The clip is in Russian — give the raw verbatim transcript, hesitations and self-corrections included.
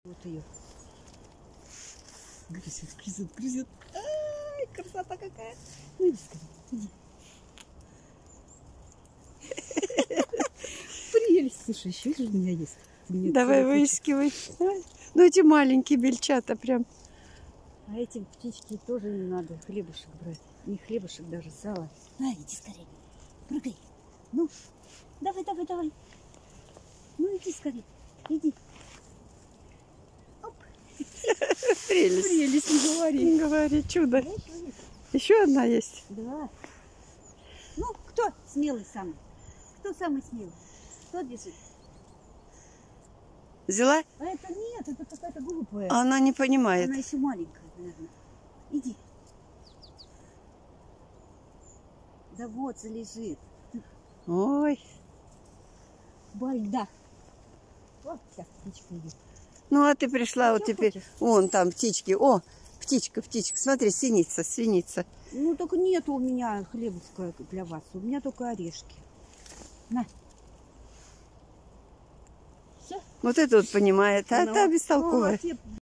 Вот ее. Грызет, грызет, грызет. Ай, красота какая. Ну иди скорее, иди. Прелесть. Слушай, еще же у меня есть. Давай выискивай. Ну эти маленькие бельчата прям. А этим птички тоже не надо хлебушек брать. Не хлебушек, даже сало. На, иди скорее. Прыгай. Ну, давай, давай, давай. Ну иди скорее. Иди. Оп. Прелесть. Прелесть, не говори. Не говори, чудо. Да, еще есть. Еще одна есть. Да. Ну, кто смелый самый? Кто самый смелый? Кто бежит? Взяла? А это нет, это какая-то глупая. Она не понимает. Она еще маленькая, наверное. Иди. Да вот, залежит. Ой. Бальда. Вот сейчас птичка идет. Ну а ты пришла вот Что теперь. хочешь? Вон там птички. О, птичка, птичка. Смотри, синица, свиница. Ну, только нету у меня хлебушка для вас. У меня только орешки. На. Все. Вот это вот понимает, а Ну, та бестолковая. ну, а те